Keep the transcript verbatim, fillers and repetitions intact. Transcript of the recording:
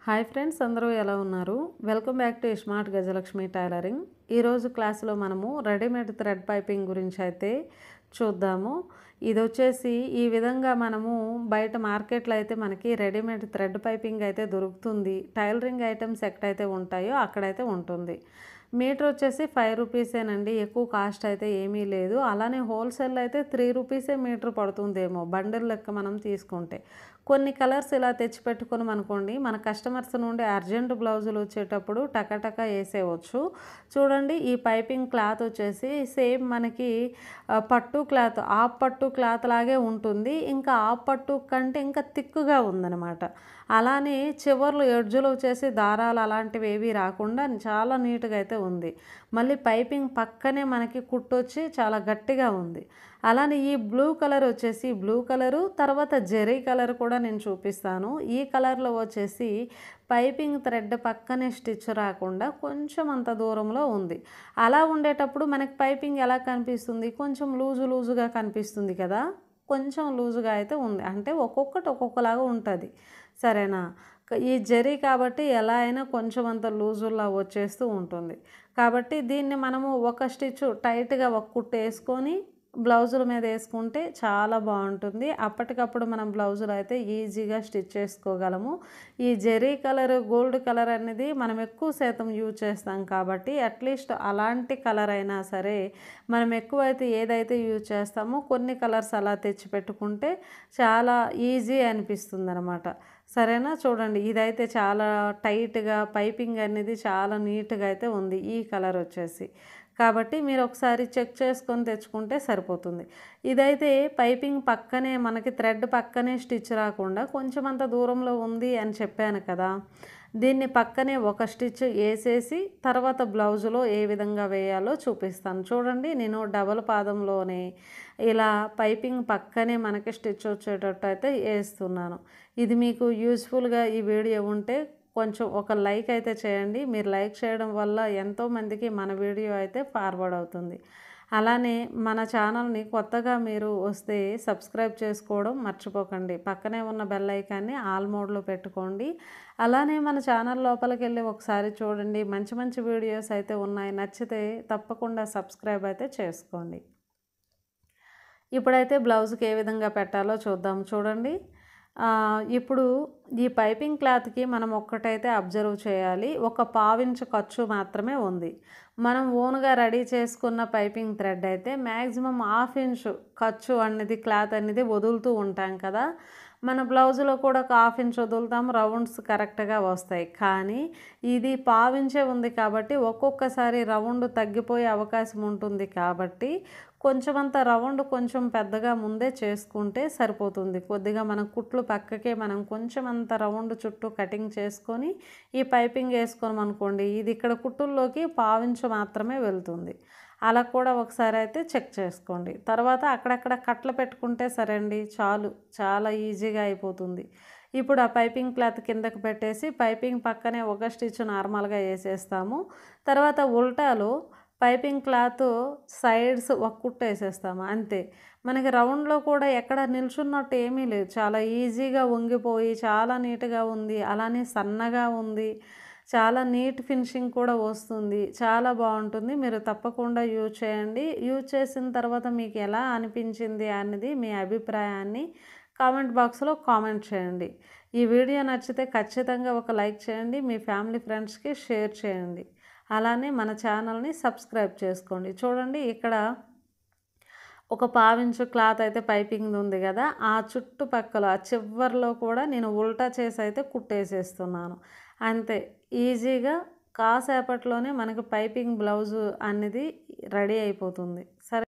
Hi friends, అందరూ ఎలా ఉన్నారు? Welcome back to smart Gajalakshmi tailoring. ఈరోజు క్లాస్లో మనము రెడీమేడ్ థ్రెడ్ పైపింగ్ గురించి అయితే చూద్దాము. ఇది వచ్చేసి ఈ విధంగా మనము బయట మార్కెట్లో అయితే మనకి రెడీమేడ్ థ్రెడ్ పైపింగ్ అయితే దొరుకుతుంది. టైలరింగ్ ఐటమ్స్ ఎక్కడైతే ఉంటాయో అక్కడైతే ఉంటుంది. మీటర్ వచ్చేసి ఫైవ్ రూపీసేనండి, ఎక్కువ కాస్ట్ అయితే ఏమీ లేదు. అలానే హోల్సేల్ అయితే త్రీ రూపీసే మీటర్ పడుతుందేమో బండిల్ లెక్క మనం తీసుకుంటే. కొన్ని కలర్స్ ఇలా తెచ్చిపెట్టుకుని అనుకోండి, మన కస్టమర్స్ నుండి అర్జెంట్ బ్లౌజులు వచ్చేటప్పుడు టకటక వేసేయవచ్చు. చూడండి, ఈ పైపింగ్ క్లాత్ వచ్చేసి సేమ్ మనకి పట్టు క్లాత్, ఆఫ్ పట్టు క్లాత్ లాగే ఉంటుంది. ఇంకా ఆఫ్ పట్టు కంటే ఇంకా థిక్గా ఉందన్నమాట. అలానే చివర్లు ఎడ్జులు వచ్చేసి దారాలు అలాంటివి ఏవి రాకుండా చాలా నీట్గా అయితే ఉంది. మళ్ళీ పైపింగ్ పక్కనే మనకి కుట్టొచ్చి చాలా గట్టిగా ఉంది. అలానే ఈ బ్లూ కలర్ వచ్చేసి బ్లూ కలరు తర్వాత జెరీ కలర్ కూడా నేను చూపిస్తాను. ఈ కలర్లో వచ్చేసి పైపింగ్ థ్రెడ్ పక్కనే స్టిచ్ రాకుండా కొంచెం అంత దూరంలో ఉంది. అలా ఉండేటప్పుడు మనకి పైపింగ్ ఎలా కనిపిస్తుంది? కొంచెం లూజు లూజుగా కనిపిస్తుంది కదా, కొంచెం లూజుగా అయితే ఉంది. అంటే ఒక్కొక్కటి ఒక్కొక్కలాగా ఉంటుంది, సరేనా? ఈ జరీ కాబట్టి ఎలా అయినా కొంచెం అంత లూజులా వచ్చేస్తూ ఉంటుంది. కాబట్టి దీన్ని మనము ఒక స్టిచ్ టైట్గా ఒక కుట్టు వేసుకొని బ్లౌజుల మీద వేసుకుంటే చాలా బాగుంటుంది. అప్పటికప్పుడు మనం బ్లౌజులు అయితే ఈజీగా స్టిచ్ చేసుకోగలము. ఈ జెరీ కలర్, గోల్డ్ కలర్ అనేది మనం ఎక్కువ శాతం యూజ్ చేస్తాం కాబట్టి అట్లీస్ట్ అలాంటి కలర్ అయినా సరే మనం ఎక్కువైతే ఏదైతే యూజ్ చేస్తామో కొన్ని కలర్స్ అలా తెచ్చి పెట్టుకుంటే చాలా ఈజీ అనిపిస్తుంది అనమాట. సరేనా? చూడండి, ఇదైతే చాలా టైట్గా పైపింగ్ అనేది చాలా నీట్గా అయితే ఉంది ఈ కలర్ వచ్చేసి. కాబట్టి మీరు ఒకసారి చెక్ చేసుకొని తెచ్చుకుంటే సరిపోతుంది. ఇదైతే పైపింగ్ పక్కనే మనకి థ్రెడ్ పక్కనే స్టిచ్ రాకుండా కొంచెం అంత దూరంలో ఉంది అని చెప్పాను కదా. దీన్ని పక్కనే ఒక స్టిచ్ వేసేసి తర్వాత బ్లౌజులో ఏ విధంగా వేయాలో చూపిస్తాను. చూడండి, నేను డబల్ పాదంలోనే ఇలా పైపింగ్ పక్కనే మనకి స్టిచ్ వచ్చేటట్టు అయితే వేస్తున్నాను. ఇది మీకు యూజ్ఫుల్గా ఈ వీడియో ఉంటే కొంచెం ఒక లైక్ అయితే చేయండి. మీరు లైక్ చేయడం వల్ల ఎంతోమందికి మన వీడియో అయితే ఫార్వర్డ్ అవుతుంది. అలానే మన ఛానల్ని కొత్తగా మీరు వస్తే సబ్స్క్రైబ్ చేసుకోవడం మర్చిపోకండి. పక్కనే ఉన్న బెల్ ఐకాన్ని ఆల్ మోడ్లో పెట్టుకోండి. అలానే మన ఛానల్ లోపలికి వెళ్ళి ఒకసారి చూడండి, మంచి మంచి వీడియోస్ అయితే ఉన్నాయి. నచ్చితే తప్పకుండా సబ్స్క్రైబ్ అయితే చేసుకోండి. ఇప్పుడైతే బ్లౌజ్కి ఏ విధంగా పెట్టాలో చూద్దాం. చూడండి, ఇప్పుడు ఈ పైపింగ్ క్లాత్కి మనం ఒక్కటైతే అబ్జర్వ్ చేయాలి. ఒక పావించు ఖర్చు మాత్రమే ఉంది. మనం ఓన్గా రెడీ చేసుకున్న పైపింగ్ థ్రెడ్ అయితే మ్యాక్సిమం హాఫ్ ఇంచు ఖర్చు అనేది క్లాత్ అనేది వదులుతూ ఉంటాం కదా. మన బ్లౌజులో కూడా ఒక హాఫ్ ఇంచ్ వదులుతాం, రౌండ్స్ కరెక్ట్గా వస్తాయి. కానీ ఇది పావించే ఉంది కాబట్టి ఒక్కొక్కసారి రౌండ్ తగ్గిపోయే అవకాశం ఉంటుంది. కాబట్టి కొంచెం అంత రౌండ్ కొంచెం పెద్దగా ముందే చేసుకుంటే సరిపోతుంది. కొద్దిగా మనం కుట్లు పక్కకే మనం కొంచెం అంత రౌండ్ చుట్టూ కటింగ్ చేసుకొని ఈ పైపింగ్ వేసుకొని అనుకోండి, ఇది ఇక్కడ కుట్టుల్లోకి పావించు మాత్రమే వెళ్తుంది. అలా కూడా ఒకసారి అయితే చెక్ చేసుకోండి. తర్వాత అక్కడక్కడ కట్లు పెట్టుకుంటే సరే అండి, చాలు, చాలా ఈజీగా అయిపోతుంది. ఇప్పుడు ఆ పైపింగ్ క్లాత్ కిందకి పెట్టేసి పైపింగ్ పక్కనే ఒక స్టిచ్ నార్మల్గా వేసేస్తాము. తర్వాత ఉల్టాలో పైపింగ్ క్లాత్ సైడ్స్ ఒక కుట్టు వేసేస్తాము, అంతే. మనకి రౌండ్లో కూడా ఎక్కడ నిల్చున్నట్టు ఏమీ లేదు, చాలా ఈజీగా వంగిపోయి చాలా నీట్గా ఉంది. అలానే సన్నగా ఉంది, చాలా నీట్ ఫినిషింగ్ కూడా వస్తుంది, చాలా బాగుంటుంది. మీరు తప్పకుండా యూజ్ చేయండి. యూజ్ చేసిన తర్వాత మీకు ఎలా అనిపించింది అనేది మీ అభిప్రాయాన్ని కామెంట్ బాక్స్లో కామెంట్ చేయండి. ఈ వీడియో నచ్చితే ఖచ్చితంగా ఒక లైక్ చేయండి, మీ ఫ్యామిలీ ఫ్రెండ్స్కి షేర్ చేయండి. అలానే మన ఛానల్ని సబ్స్క్రైబ్ చేసుకోండి. చూడండి, ఇక్కడ ఒక పావించు క్లాత్ అయితే పైపింగ్ ఉంది కదా, ఆ చుట్టుపక్కల ఆ చివర్లో కూడా నేను ఉల్టా చేసి అయితే కుట్టేసేస్తున్నాను, అంతే. ఈజీగా కాసేపట్లోనే మనకు పైపింగ్ బ్లౌజు అనేది రెడీ అయిపోతుంది. సరే.